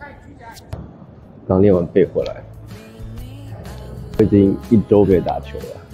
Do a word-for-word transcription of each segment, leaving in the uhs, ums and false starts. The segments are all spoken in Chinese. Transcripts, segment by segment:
刚练完背回来，我已经一周没打球了。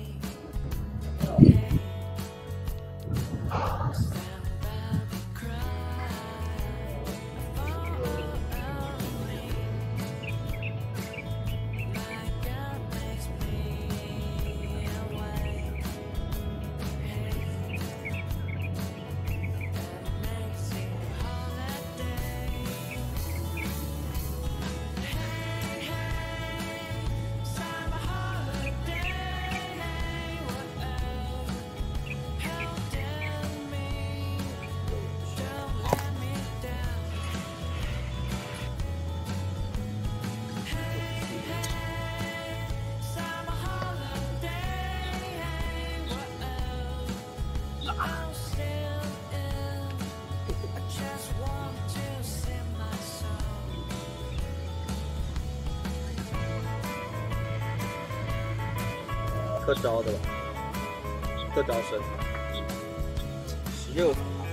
特招的吧，特招生，十六，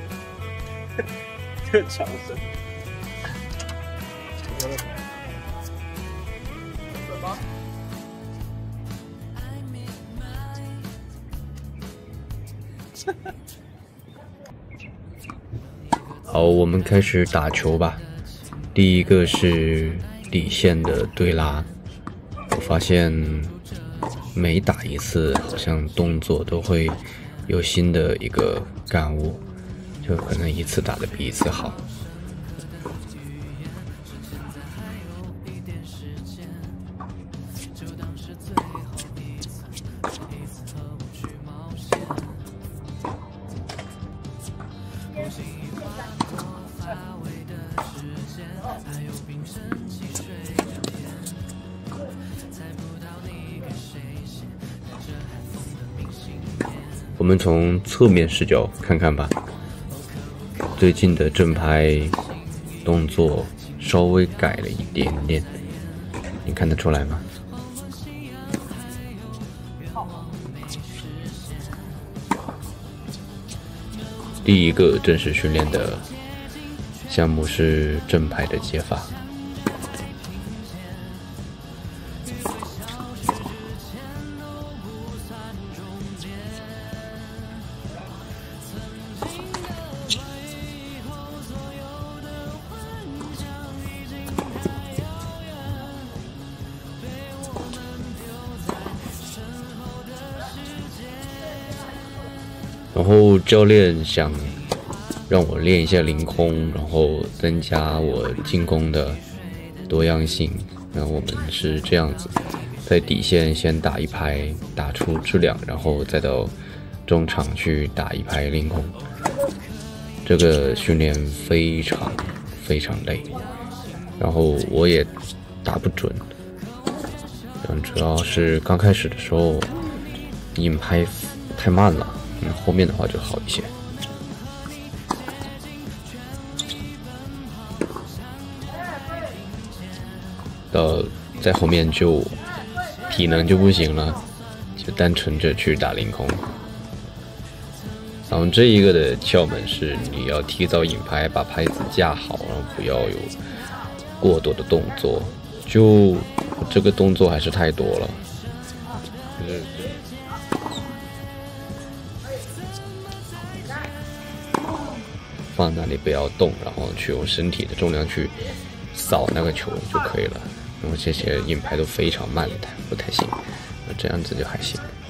特招生，什么？ 好，我们开始打球吧。第一个是底线的对拉，我发现每打一次，好像动作都会有新的一个感悟，就可能一次打得比一次好。我们从侧面视角看看吧。最近的正拍动作稍微改了一点点，你看得出来吗？第一个正式训练的项目是正拍的接法。然后教练想让我练一下凌空，然后增加我进攻的多样性。那我们是这样子，在底线先打一拍，打出质量，然后再到中场去打一拍凌空。这个训练非常非常累，然后我也打不准。嗯，主要是刚开始的时候引拍太慢了。嗯，后面的话就好一些。到在后面就体能就不行了，就单纯着去打凌空。然后这一个的窍门是你要提早引拍，把拍子架好，然后不要有过多的动作。就这个动作还是太多了。就是放那里不要动，然后去用身体的重量去扫那个球就可以了。然后这些引拍都非常慢，不太行，这样子就还行。